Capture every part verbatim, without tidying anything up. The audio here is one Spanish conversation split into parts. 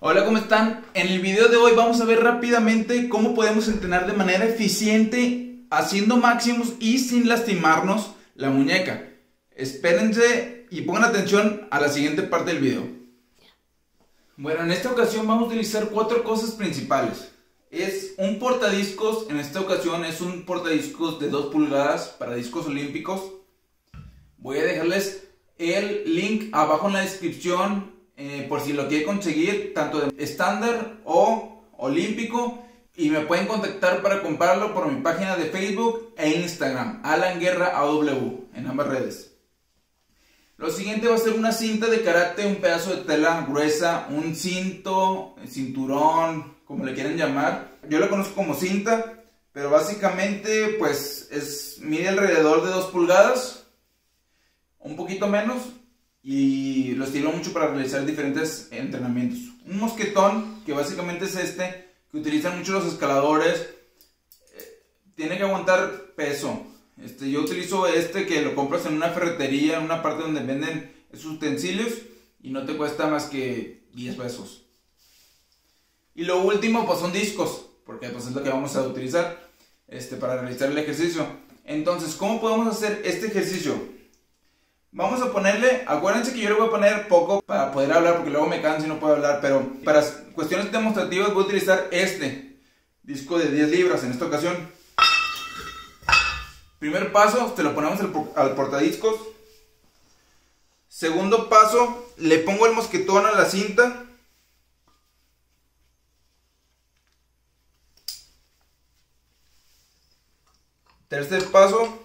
Hola, ¿cómo están? En el video de hoy vamos a ver rápidamente cómo podemos entrenar de manera eficiente haciendo máximos y sin lastimarnos la muñeca. Espérense y pongan atención a la siguiente parte del video. Bueno, en esta ocasión vamos a utilizar cuatro cosas principales. Es un portadiscos, en esta ocasión es un portadiscos de dos pulgadas para discos olímpicos. Voy a dejarles el link abajo en la descripción. Eh, por si lo quieren conseguir, tanto de estándar o olímpico, y me pueden contactar para comprarlo por mi página de Facebook e Instagram, Alan Guerra A W, en ambas redes. Lo siguiente va a ser una cinta de karate, un pedazo de tela gruesa, un cinto, cinturón, como le quieran llamar. Yo lo conozco como cinta, pero básicamente pues es, mide alrededor de dos pulgadas, un poquito menos. Y lo estilo mucho para realizar diferentes entrenamientos. Un mosquetón, que básicamente es este, que utilizan mucho los escaladores, eh, tiene que aguantar peso. Este, yo utilizo este que lo compras en una ferretería, en una parte donde venden esos utensilios, y no te cuesta más que diez pesos. Y lo último pues son discos, porque pues es lo que vamos a utilizar este, para realizar el ejercicio. Entonces, ¿cómo podemos hacer este ejercicio? Vamos a ponerle, acuérdense que yo le voy a poner poco para poder hablar, porque luego me canso y no puedo hablar, pero para cuestiones demostrativas voy a utilizar este disco de diez libras en esta ocasión. Primer paso, te lo ponemos al, al portadiscos. Segundo paso, le pongo el mosquetón a la cinta. Tercer paso,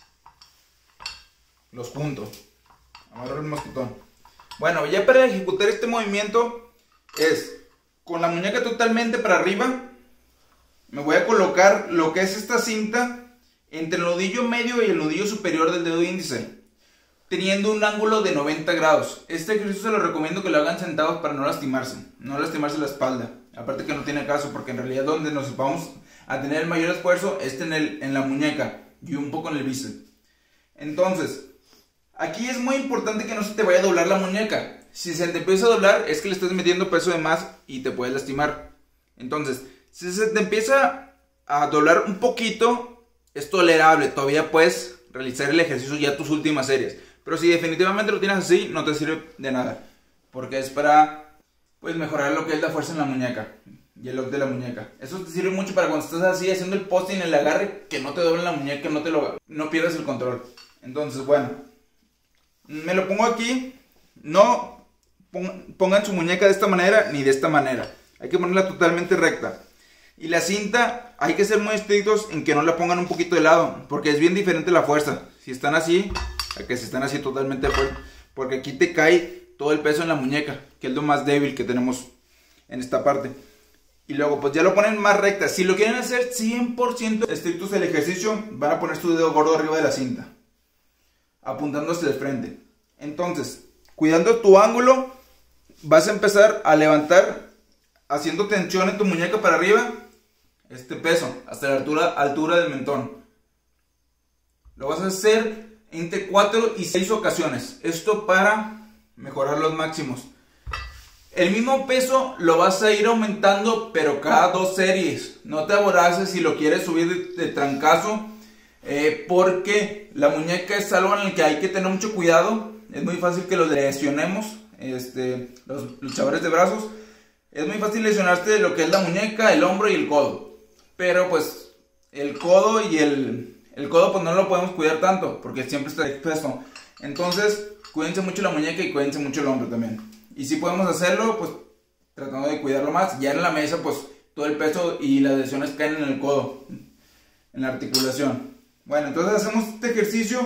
los junto, amarro el mosquetón. Bueno, ya para ejecutar este movimiento es con la muñeca totalmente para arriba. Me voy a colocar lo que es esta cinta entre el nudillo medio y el nudillo superior del dedo índice, teniendo un ángulo de noventa grados. Este ejercicio se lo recomiendo que lo hagan sentados para no lastimarse, no lastimarse la espalda. Aparte que no tiene caso, porque en realidad donde nos vamos a tener el mayor esfuerzo es en, el, en la muñeca y un poco en el bíceps. Entonces, aquí es muy importante que no se te vaya a doblar la muñeca. Si se te empieza a doblar es que le estás metiendo peso de más y te puedes lastimar. Entonces, si se te empieza a doblar un poquito, es tolerable. Todavía puedes realizar el ejercicio ya tus últimas series. Pero si definitivamente lo tienes así, no te sirve de nada. Porque es para pues, mejorar lo que es la fuerza en la muñeca y el lock de la muñeca. Eso te sirve mucho para cuando estás así haciendo el posting, el agarre, que no te doble la muñeca, no, te lo, no pierdas el control. Entonces, bueno, me lo pongo aquí. No pongan su muñeca de esta manera ni de esta manera. Hay que ponerla totalmente recta. Y la cinta hay que ser muy estrictos en que no la pongan un poquito de lado, porque es bien diferente la fuerza. Si están así, a que si están así totalmente de fuerza, porque aquí te cae todo el peso en la muñeca, que es lo más débil que tenemos en esta parte. Y luego pues ya lo ponen más recta. Si lo quieren hacer cien por ciento estrictos del ejercicio, van a poner su dedo gordo arriba de la cinta, apuntando hacia el frente. Entonces, cuidando tu ángulo, vas a empezar a levantar, haciendo tensión en tu muñeca para arriba, este peso, hasta la altura, altura del mentón. Lo vas a hacer entre cuatro y seis ocasiones. Esto para mejorar los máximos. El mismo peso lo vas a ir aumentando, pero cada dos series. No te aboraces si lo quieres subir de, de trancazo, eh, porque la muñeca es algo en el que hay que tener mucho cuidado. Es muy fácil que los lesionemos, este, los luchadores de brazos. Es muy fácil lesionarte lo que es la muñeca, el hombro y el codo. Pero pues el codo y el, el codo pues no lo podemos cuidar tanto, porque siempre está expuesto. Entonces cuídense mucho la muñeca y cuídense mucho el hombro también. Y si podemos hacerlo, pues tratando de cuidarlo más. Ya en la mesa pues todo el peso y las lesiones caen en el codo, en la articulación. Bueno, entonces hacemos este ejercicio.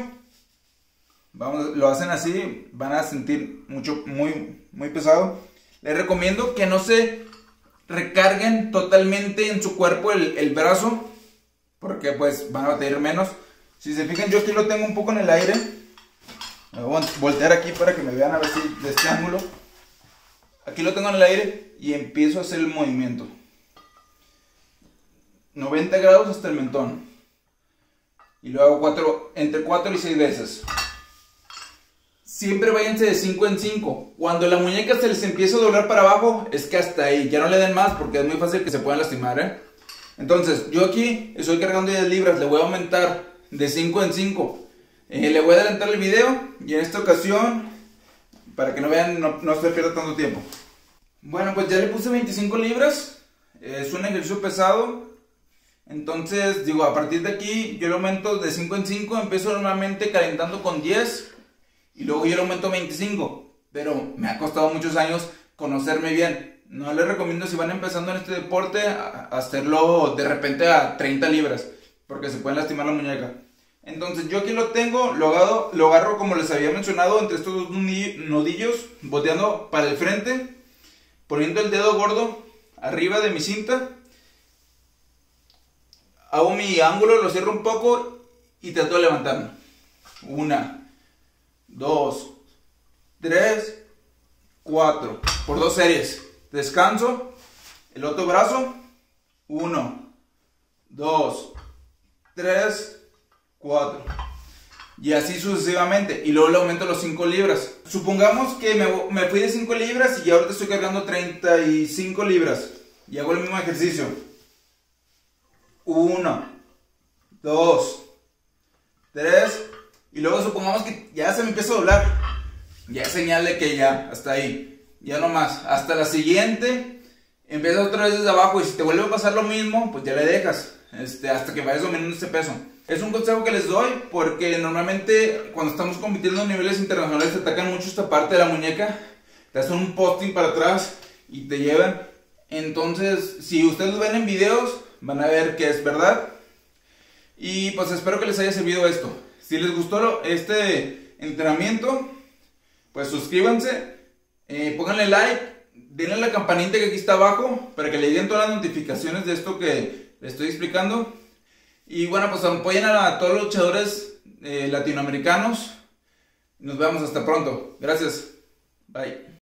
Vamos, lo hacen así, van a sentir mucho, muy, muy pesado. Les recomiendo que no se recarguen totalmente en su cuerpo el, el brazo, porque pues van a batallar menos. Si se fijan, yo aquí lo tengo un poco en el aire. Me voy a voltear aquí para que me vean a ver si de este ángulo. Aquí lo tengo en el aire y empiezo a hacer el movimiento. noventa grados hasta el mentón. Y lo hago cuatro, entre cuatro y seis veces. siempre váyanse de cinco en cinco. Cuando la muñeca se les empieza a doblar para abajo, es que hasta ahí, ya no le den más porque es muy fácil que se puedan lastimar, ¿eh? Entonces, yo aquí estoy cargando diez libras, le voy a aumentar de cinco en cinco. Eh, le voy a adelantar el video y en esta ocasión, para que no vean, no, no se pierda tanto tiempo. Bueno, pues ya le puse veinticinco libras, es un ejercicio pesado. Entonces, digo, a partir de aquí yo lo aumento de cinco en cinco, empiezo normalmente calentando con diez y luego yo lo aumento a veinticinco. Pero me ha costado muchos años conocerme bien. No les recomiendo, si van empezando en este deporte, a hacerlo de repente a treinta libras, porque se pueden lastimar la muñeca. Entonces yo aquí lo tengo, lo agarro, lo agarro como les había mencionado, entre estos dos nudillos, volteando para el frente, poniendo el dedo gordo arriba de mi cinta. Hago mi ángulo, lo cierro un poco y trato de levantarme. Una, dos, tres, cuatro. Por dos series. Descanso. El otro brazo. Uno, dos, tres, cuatro. Y así sucesivamente. Y luego le aumento los cinco libras. Supongamos que me, me fui de cinco libras y ahorita estoy cargando treinta y cinco libras. Y hago el mismo ejercicio. Uno, dos, tres, y luego supongamos que ya se me empieza a doblar. Ya es señal de que ya, hasta ahí, ya no más. Hasta la siguiente, empieza otra vez desde abajo y si te vuelve a pasar lo mismo, pues ya le dejas, este, hasta que vayas dominando este peso. Es un consejo que les doy porque normalmente cuando estamos compitiendo a niveles internacionales te atacan mucho esta parte de la muñeca, te hacen un posting para atrás y te llevan. Entonces, si ustedes lo ven en videos, van a ver que es verdad. Y pues espero que les haya servido esto. Si les gustó este entrenamiento, pues suscríbanse, eh, pónganle like, denle a la campanita que aquí está abajo para que le lleguen todas las notificaciones de esto que les estoy explicando. Y bueno, pues apoyen a todos los luchadores eh, latinoamericanos. Nos vemos hasta pronto. Gracias. Bye.